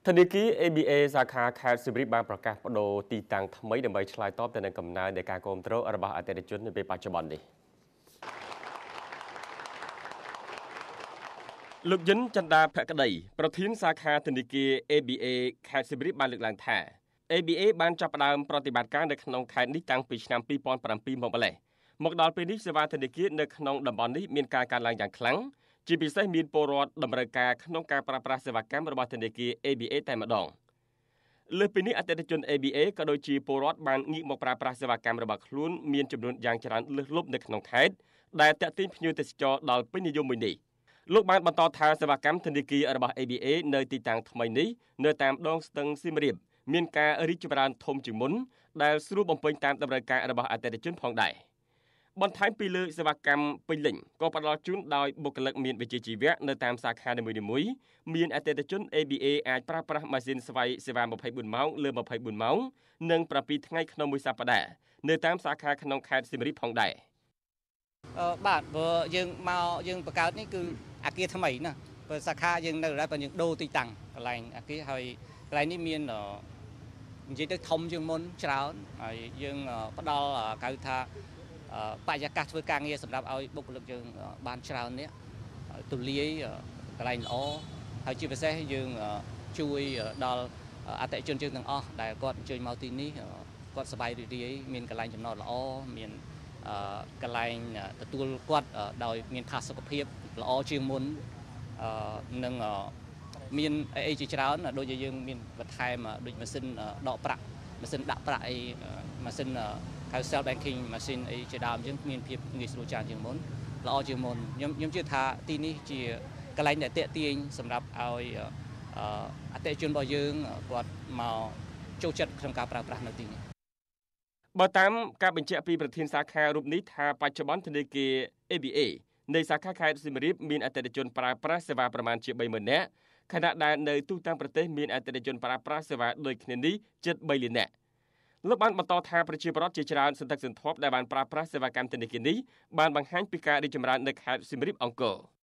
ธนาคาร ABA สาขาแคสซิบริบางประกาศโดตีตังทำไมดำไปឆ្លើយតបទៅនឹងកំណើននៃការគ្រប់គ្រងរបស់អតិថិជននៅពេលបច្ចុប្បន្ននេះលោកយិនចន្ទាភក្តីប្រធានសាខាធនាគារ ABA ខេត្តសៀមរាបបានលើកឡើងថា ABA បានចាប់ផ្ដើមប្រតិបត្តិការនៅក្នុងខេត្តនេះតាំងពីឆ្នាំ2007មកម្លេះមកដល់ពេលនេះសេវាធនាគារនៅក្នុងតំបន់នេះមានការកើនឡើងយ៉ាងខ្លាំងជាពិសេសមានពលរដ្ឋតម្រូវការក្នុងការប្រើប្រាស់សេវាកម្មរបស់ធនាគារ ABA តែម្ដងលើសពីនេះអតិថិជន ABA ក៏ដូចជាពលរដ្ឋបានងាកមកប្រើប្រាស់សេវាកម្មរបស់ខ្លួនមានចំនួនយ៉ាងច្រើនលើសលប់នៅក្នុងខេត្តដែលទាក់ទាញភ្ញៀវទេសចរដល់ពេញនិយមមួយនេះលោកបានបន្តថាសេវាកម្មធនាគាររបស់ ABA នៅទីតាំងថ្មីនេះនៅតាមដងស្ទឹងសៀមរាបមានការរីកចម្រើនធំជាងមុនដែលស្រួលបំពេញតាមតម្រូវការរបស់អតិថិជនផងដែរបន្ថែមពីលើសេវាកម្មពេញលេញក៏ផ្ដល់ជូនដោយបុគ្គលិកមានវិជ្ជាជីវៈនៅតាមសាខានីមួយៗមានអតិថិជន ABA អាចប្រើប្រាស់ម៉ាស៊ីនស្វ័យសេវា24ម៉ោងលើ24ម៉ោងនិង7ថ្ងៃក្នុងមួយសប្តាហ៍នៅតាមសាខាក្នុងខេត្តសៀមរាបផងដែរបាទព្រោះយើងមកយើងបង្កើតនេះគឺអាគារថ្មីណាព្រោះសាខាយើងនៅតែយើងដូរទីតាំងកន្លែងអាគារហើយកន្លែងនេះមាននិយាយទៅធំជាងមុនច្រើនហើយយើងផ្ដល់កៅថាបរិយាកាសធ្វើការងារសម្រាប់ឲ្យបុគ្គលិកយើងបានច្រើននេះទូលាយកន្លែងល្អហើយជាពិសេសយើងជួយដល់អតិថិជនយើងទាំងអស់ដែលគាត់អញ្ជើញមកទីនេះគាត់សប្បាយរីករាយមានកន្លែងចំណតល្អមានកន្លែងទទួលគាត់ដោយមានផាសុកភាពល្អជាងមុននិងមានអីជាច្រើនដូចជាយើងមានបន្ថែមដូចម៉ាស៊ីនដកប្រាក់ម៉ាស៊ីនដាក់ប្រាក់អីម៉ាស៊ីនហៅ self banking ម៉ាស៊ីនអីជាដើមយើងមានភាពងាយស្រួលច្រើនជាងមុនល្អជាងមុនខ្ញុំជឿថាទីនេះជាកន្លែងដែលទាក់ទាញសម្រាប់ឲ្យអតិថិជនរបស់យើងគាត់មកចូលចិត្តក្នុងការប្រើប្រាស់នៅទីនេះបើតាមការបញ្ជាក់ពីប្រធានសាខារូបនេះថាបច្ចុប្បន្នធនាគារ ABA នៃសាខាខេត្តសៀមរាបមានអតិថិជនប្រើប្រាស់សេវាប្រមាណជា 30,000 នាក់ខណៈដែលនៅទូទាំងប្រទេសមានអតិថិជនប្រើប្រាស់សេវាដូចគ្នានេះជិត 3 លាននាក់លោកបានបន្តថាប្រជាពលរដ្ឋជាច្រើនសន្ធឹកសន្ធាប់ដែលបានប្រើប្រាស់សេវាកម្មធនាគារនេះបានបង្ហាញពីការរីកចម្រើននៅខេត្តសៀមរាបអង្គរ